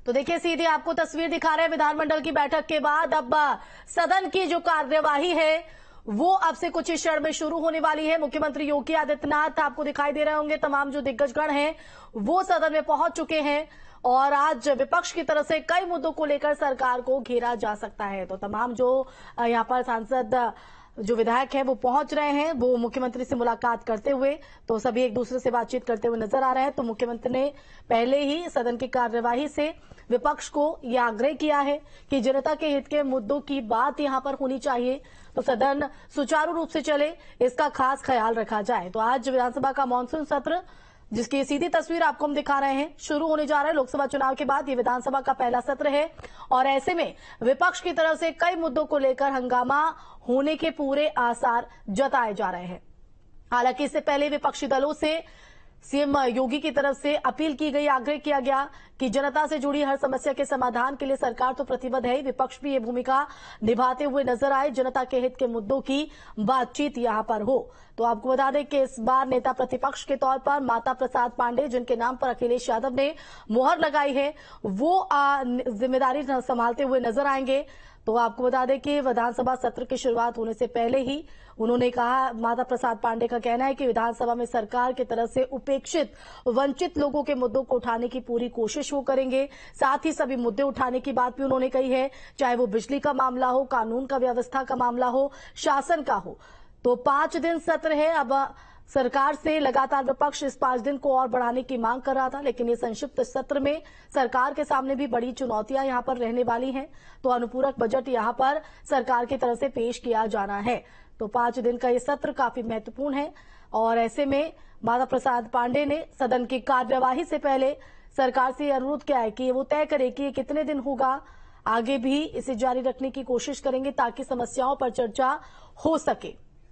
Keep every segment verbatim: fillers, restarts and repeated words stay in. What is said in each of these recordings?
तो देखिए सीधी आपको तस्वीर दिखा रहे हैं विधानमंडल की बैठक के बाद अब सदन की जो कार्यवाही है वो अब से कुछ ही क्षण में शुरू होने वाली है। मुख्यमंत्री योगी आदित्यनाथ आपको दिखाई दे रहे होंगे, तमाम जो दिग्गजगण हैं वो सदन में पहुंच चुके हैं और आज विपक्ष की तरफ से कई मुद्दों को लेकर सरकार को घेरा जा सकता है। तो तमाम जो यहां पर सांसद जो विधायक हैं वो पहुंच रहे हैं, वो मुख्यमंत्री से मुलाकात करते हुए, तो सभी एक दूसरे से बातचीत करते हुए नजर आ रहे हैं। तो मुख्यमंत्री ने पहले ही सदन की कार्यवाही से विपक्ष को यह आग्रह किया है कि जनता के हित के मुद्दों की बात यहां पर होनी चाहिए, तो सदन सुचारू रूप से चले इसका खास ख्याल रखा जाए। तो आज विधानसभा का मानसून सत्र, जिसकी सीधी तस्वीर आपको हम दिखा रहे हैं, शुरू होने जा रहा है। लोकसभा चुनाव के बाद ये विधानसभा का पहला सत्र है और ऐसे में विपक्ष की तरफ से कई मुद्दों को लेकर हंगामा होने के पूरे आसार जताए जा रहे हैं। हालांकि इससे पहले विपक्षी दलों से सीएम योगी की तरफ से अपील की गई, आग्रह किया गया कि जनता से जुड़ी हर समस्या के समाधान के लिए सरकार तो प्रतिबद्ध है, विपक्ष भी ये भूमिका निभाते हुए नजर आए, जनता के हित के मुद्दों की बातचीत यहां पर हो। तो आपको बता दें कि इस बार नेता प्रतिपक्ष के तौर पर माता प्रसाद पांडे, जिनके नाम पर अखिलेश यादव ने मुहर लगाई है, वो जिम्मेदारी संभालते हुए नजर आएंगे। तो आपको बता दें कि विधानसभा सत्र की शुरुआत होने से पहले ही उन्होंने कहा, माता प्रसाद पांडे का कहना है कि विधानसभा में सरकार की तरफ से उपेक्षित वंचित लोगों के मुद्दों को उठाने की पूरी कोशिश वो करेंगे। साथ ही सभी मुद्दे उठाने की बात भी उन्होंने कही है, चाहे वो बिजली का मामला हो, कानून का व्यवस्था का मामला हो, शासन का हो। तो पांच दिन सत्र है। अब सरकार से लगातार विपक्ष इस पांच दिन को और बढ़ाने की मांग कर रहा था, लेकिन ये संक्षिप्त सत्र में सरकार के सामने भी बड़ी चुनौतियां यहां पर रहने वाली हैं। तो अनुपूरक बजट यहां पर सरकार की तरफ से पेश किया जाना है। तो पांच दिन का ये सत्र काफी महत्वपूर्ण है और ऐसे में माता प्रसाद पांडे ने सदन की कार्यवाही से पहले सरकार से अनुरोध किया है कि वो तय करे कि ये कितने दिन होगा, आगे भी इसे जारी रखने की कोशिश करेंगे ताकि समस्याओं पर चर्चा हो सके।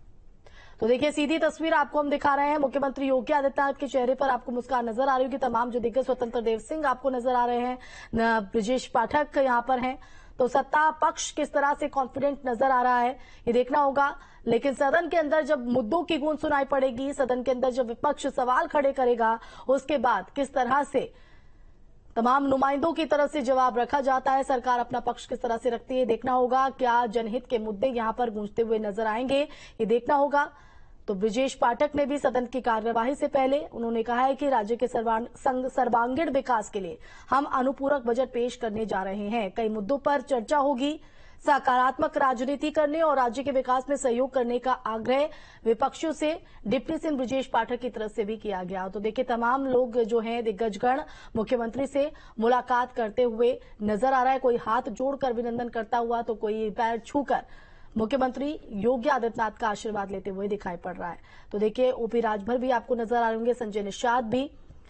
तो देखिए सीधी तस्वीर आपको हम दिखा रहे हैं, मुख्यमंत्री योगी आदित्यनाथ के चेहरे पर आपको मुस्कान नजर आ रही होगी। तमाम जो दिग्गज, स्वतंत्र देव सिंह आपको नजर आ रहे हैं, ब्रजेश पाठक यहां पर हैं। तो सत्ता पक्ष किस तरह से कॉन्फिडेंट नजर आ रहा है ये देखना होगा। लेकिन सदन के अंदर जब मुद्दों की गूंज सुनाई पड़ेगी, सदन के अंदर जब विपक्ष सवाल खड़े करेगा, उसके बाद किस तरह से तमाम नुमाइंदों की तरफ से जवाब रखा जाता है, सरकार अपना पक्ष किस तरह से रखती है, देखना होगा। क्या जनहित के मुद्दे यहां पर गूंजते हुए नजर आएंगे, ये देखना होगा। तो ब्रजेश पाठक ने भी सदन की कार्यवाही से पहले उन्होंने कहा है कि राज्य के सर्वांगीण विकास के लिए हम अनुपूरक बजट पेश करने जा रहे हैं। कई मुद्दों पर चर्चा होगी, सकारात्मक राजनीति करने और राज्य के विकास में सहयोग करने का आग्रह विपक्षियों से डिप्टी सिंह ब्रजेश पाठक की तरफ से भी किया गया। तो देखिए तमाम लोग जो हैं दिग्गजगण मुख्यमंत्री से मुलाकात करते हुए नजर आ रहा है, कोई हाथ जोड़कर अभिनंदन करता हुआ, तो कोई पैर छूकर मुख्यमंत्री योगी आदित्यनाथ का आशीर्वाद लेते हुए दिखाई पड़ रहा है। तो देखिए ओपी राजभर भी आपको नजर आ रहे होंगे, संजय निषाद भी।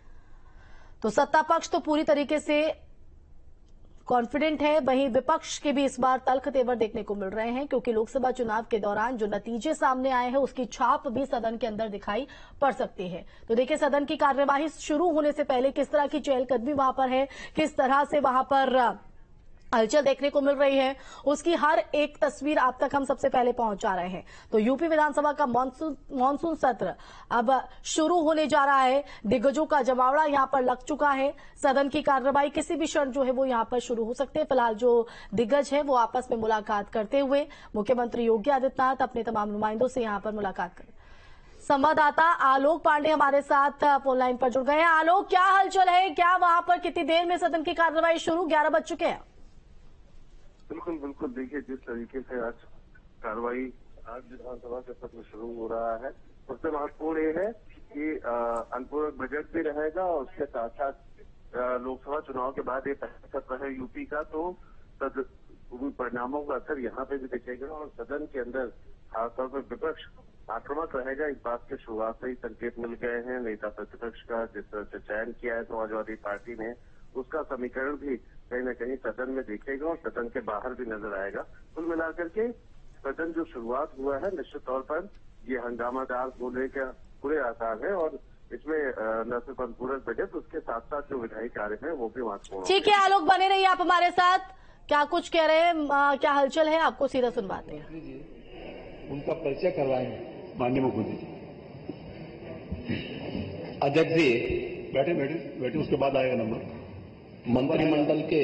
तो सत्ता पक्ष तो पूरी तरीके से कॉन्फिडेंट है, वहीं विपक्ष के भी इस बार तल्ख तेवर देखने को मिल रहे हैं, क्योंकि लोकसभा चुनाव के दौरान जो नतीजे सामने आए हैं उसकी छाप भी सदन के अंदर दिखाई पड़ सकती है। तो देखिए सदन की कार्यवाही शुरू होने से पहले किस तरह की चहलकदमी वहां पर है, किस तरह से वहां पर हलचल देखने को मिल रही है, उसकी हर एक तस्वीर आप तक हम सबसे पहले पहुंचा रहे हैं। तो यूपी विधानसभा का मानसून मानसून सत्र अब शुरू होने जा रहा है। दिग्गजों का जमावड़ा यहां पर लग चुका है। सदन की कार्रवाई किसी भी क्षण जो है वो यहां पर शुरू हो सकते हैं। फिलहाल जो दिग्गज है वो आपस में मुलाकात करते हुए मुख्यमंत्री योगी आदित्यनाथ अपने तमाम नुमाइंदों से यहां पर मुलाकात करें। संवाददाता आलोक पांडे हमारे साथ फोन लाइन पर जुड़ गए हैं। आलोक, क्या हलचल है, क्या वहां पर कितनी देर में सदन की कार्रवाई शुरू? ग्यारह बज चुके हैं। बिल्कुल बिल्कुल देखिए, जिस तरीके से आज कार्रवाई आज विधानसभा के सत्र शुरू हो रहा है, सबसे महत्वपूर्ण ये है कि अनुपूरक बजट भी रहेगा और उसके साथ साथ लोकसभा चुनाव के बाद ये पहला सत्र है यूपी का, तो परिणामों का असर यहाँ पे भी दिखेगा और सदन के अंदर खासतौर पर विपक्ष आक्रामक रहेगा। इस बात के शुरुआत से ही संकेत मिल गए हैं। नेता प्रतिपक्ष का जिस तरह से चयन किया है समाजवादी पार्टी ने, उसका समीकरण भी कहीं न कहीं सदन में दिखेगा और सदन के बाहर भी नजर आएगा। कुल मिलाकर के सदन जो शुरुआत हुआ है, निश्चित तौर पर ये हंगामादार होने के पूरे आसार है और इसमें न सिर्फ अनुपूरक बजट, उसके साथ साथ जो विधायी कार्य है वो भी महत्वपूर्ण। ठीक है आलोक, बने रहिए आप हमारे साथ। क्या कुछ कह रहे हैं, क्या हलचल है, आपको सीधा सुनवाते हैं। उनका परिचय करवाएंगे माननीय मुख्यमंत्री जी। अध्यक्ष जी बैठे बैठे बैठे उसके बाद आएगा नंबर। मंत्रिमंडल के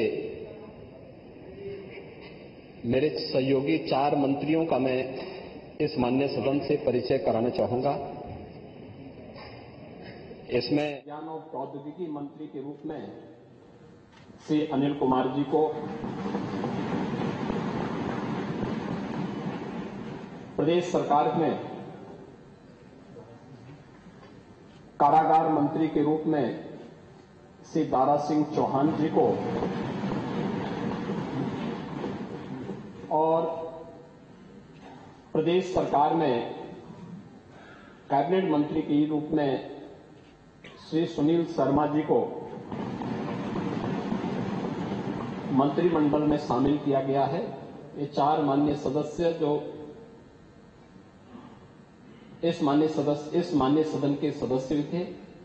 मेरे सहयोगी चार मंत्रियों का मैं इस माननीय सदन से परिचय कराना चाहूंगा। इसमें विज्ञान और प्रौद्योगिकी मंत्री के रूप में श्री अनिल कुमार जी को, प्रदेश सरकार में कारागार मंत्री के रूप में श्री दारा सिंह चौहान जी को और प्रदेश सरकार में कैबिनेट मंत्री के रूप में श्री सुनील शर्मा जी को मंत्रिमंडल में शामिल किया गया है। ये चार माननीय सदस्य जो इस माननीय सदस्य इस माननीय सदन के सदस्य थे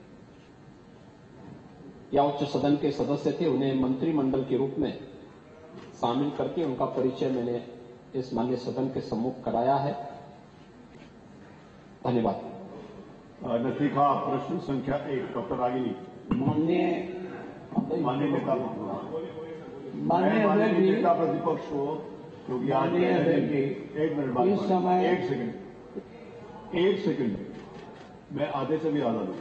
या उच्च सदन के सदस्य थे, उन्हें मंत्रिमंडल के रूप में शामिल करके उनका परिचय मैंने इस माननीय सदन के सम्मुख कराया है। धन्यवाद। नतीखा प्रश्न संख्या एक, डॉक्टर रागिनी। माननीय माननीय नेता माननीय माननीय नेता प्रतिपक्ष हो, क्योंकि आज एक मिनट बाद इस समय एक सेकंड एक सेकंड मैं आधे से भी आधा दूंगा।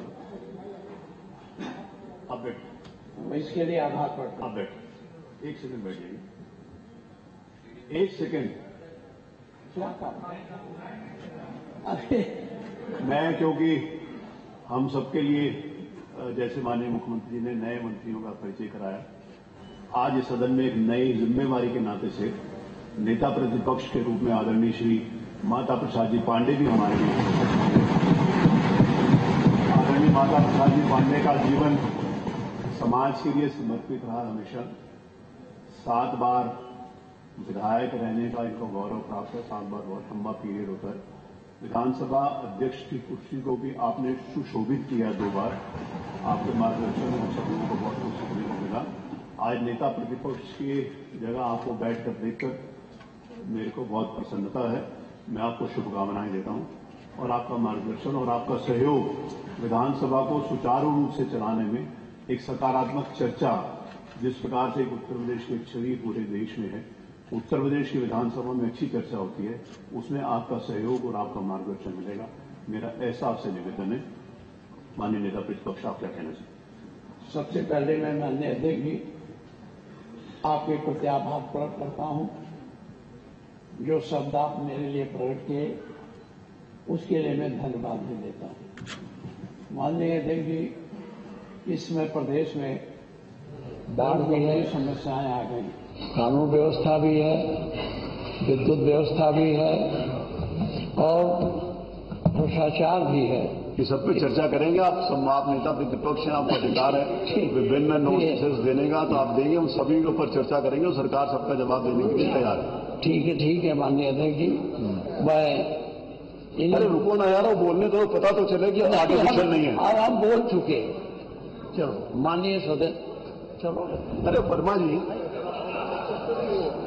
अब बैठ, इसके लिए आभार पड़ता अब बैठ, एक सेकंड बैठ जाइए, एक सेकंड। क्या काम? अरे मैं, क्योंकि हम सबके लिए जैसे माननीय मुख्यमंत्री जी ने नए मंत्रियों का परिचय कराया, आज इस सदन में एक नई जिम्मेवारी के नाते से नेता प्रतिपक्ष के रूप में आदरणीय श्री माता प्रसाद जी पांडे भी हमारे लिए। आदरणीय माता प्रसाद जी पांडे का जीवन समाज के लिए समर्पित रहा हमेशा। सात बार विधायक रहने का इनको गौरव प्राप्त है, सात बार बहुत लंबा पीरियड होता है। विधानसभा अध्यक्ष की कुर्सी को भी आपने सुशोभित किया दो बार। आपके मार्गदर्शन में सब लोगों को बहुत कुछ सीखने को मिला। आज नेता प्रतिपक्ष की जगह आपको बैठकर देखकर मेरे को बहुत प्रसन्नता है। मैं आपको शुभकामनाएं देता हूं और आपका मार्गदर्शन और आपका सहयोग विधानसभा को सुचारू रूप से चलाने में एक सकारात्मक चर्चा, जिस प्रकार से एक उत्तर प्रदेश की छवि पूरे देश में है, उत्तर प्रदेश की विधानसभा में अच्छी चर्चा होती है, उसमें आपका सहयोग और आपका मार्गदर्शन मिलेगा। मेरा ऐसा आपसे निवेदन है। माननीय नेता प्रतिपक्ष, आप क्या कहना चाहिए? सबसे पहले मैं माननीय अध्यक्ष जी आपके प्रति आभार प्रकट करता हूं। जो शब्द आप मेरे लिए प्रकट किए उसके लिए मैं धन्यवाद भी देता हूं। माननीय अध्यक्ष जी, इसमें प्रदेश में बाढ़ की समस्याएं आ गई, कानून व्यवस्था भी है, विद्युत व्यवस्था भी है और भ्रष्टाचार भी है। ये सब पे चर्चा करेंगे। आप सब आप नेता प्रतिपक्ष हैं, आपका अधिकार है विभिन्न नोटिस देने का, तो आप देंगे, उन सभी के ऊपर चर्चा करेंगे और सरकार सबका जवाब देने के लिए तैयार है। ठीक है, ठीक है माननीय अध्यक्ष जी। मैं अरे रुको ना यार, वो बोलने तो पता तो चले कि आर्टिफिशियल नहीं है। अब हम बोल चुके। चलो माननीय सदन, चलो। अरे वर्मा जी